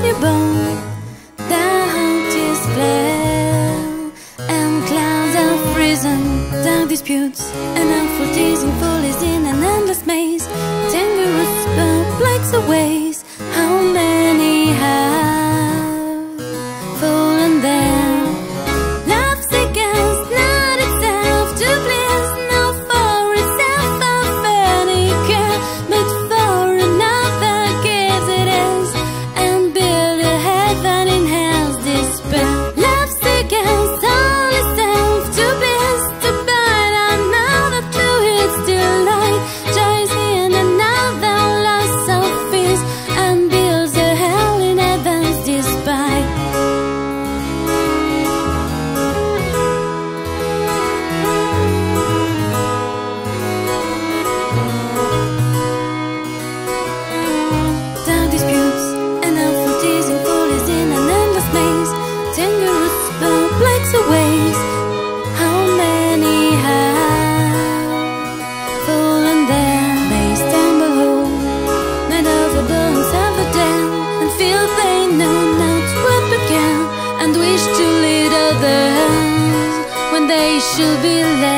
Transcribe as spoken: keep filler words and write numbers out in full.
newborn, the heart is flare, and clouds have risen, dark disputes, and awful teasing follies in an endless maze. Dangerous perplex ways, how many have fallen there? Love's against not itself to bliss, no for itself of any care, but for another gives it is, and build a heaven in hell's despair. Love's against all itself to bliss, to bind another to its delight, joys in another loss of peace, and builds a hell in heaven's despite. Dark disputes and awful teasing follies in an endless maze. Dangerous perplex ways, how many have fallen there? They stumble home, night over bones of the dead, and feel they know not what began, and wish to lead others when they should be led.